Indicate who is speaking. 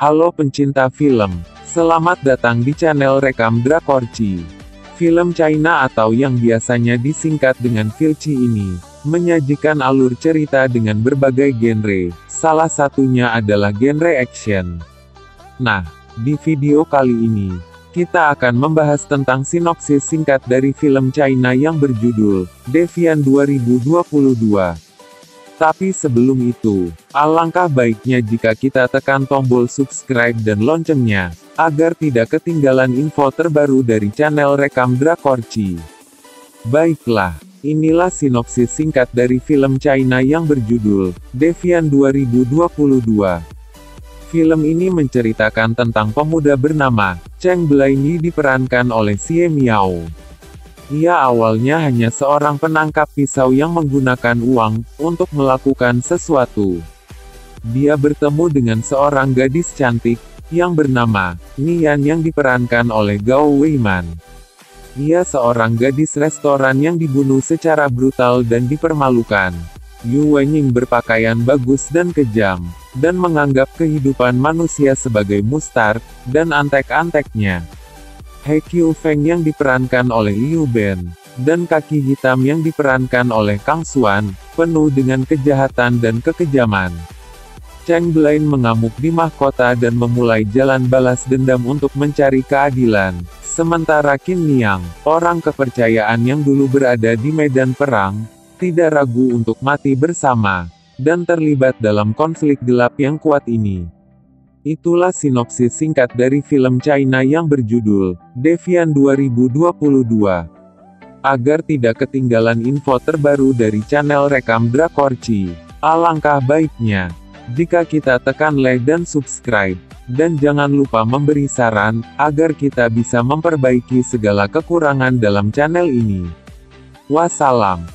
Speaker 1: Halo pencinta film, selamat datang di channel Rekam Drakorci. Film China atau yang biasanya disingkat dengan Filci ini, menyajikan alur cerita dengan berbagai genre, salah satunya adalah genre action. Nah, di video kali ini, kita akan membahas tentang sinopsis singkat dari film China yang berjudul Deviant 2022. Tapi sebelum itu, alangkah baiknya jika kita tekan tombol subscribe dan loncengnya, agar tidak ketinggalan info terbaru dari channel Rekam Drakorci. Baiklah, inilah sinopsis singkat dari film China yang berjudul Deviant 2022. Film ini menceritakan tentang pemuda bernama Cheng Blaini diperankan oleh Xie Miao. Ia awalnya hanya seorang penangkap pisau yang menggunakan uang untuk melakukan sesuatu. Dia bertemu dengan seorang gadis cantik yang bernama Nian yang diperankan oleh Gao Weiman. Ia seorang gadis restoran yang dibunuh secara brutal dan dipermalukan. Yu Wenying berpakaian bagus dan kejam, dan menganggap kehidupan manusia sebagai mustard dan antek-anteknya. He Qiu Feng yang diperankan oleh Liu Ben, dan Kaki Hitam yang diperankan oleh Kang Xuan, penuh dengan kejahatan dan kekejaman. Cheng Blain mengamuk di mahkota dan memulai jalan balas dendam untuk mencari keadilan. Sementara Qin Niang, orang kepercayaan yang dulu berada di medan perang, tidak ragu untuk mati bersama, dan terlibat dalam konflik gelap yang kuat ini. Itulah sinopsis singkat dari film China yang berjudul Deviant 2022. Agar tidak ketinggalan info terbaru dari channel Rekam Drakorci, alangkah baiknya jika kita tekan like dan subscribe, dan jangan lupa memberi saran, agar kita bisa memperbaiki segala kekurangan dalam channel ini. Wassalam.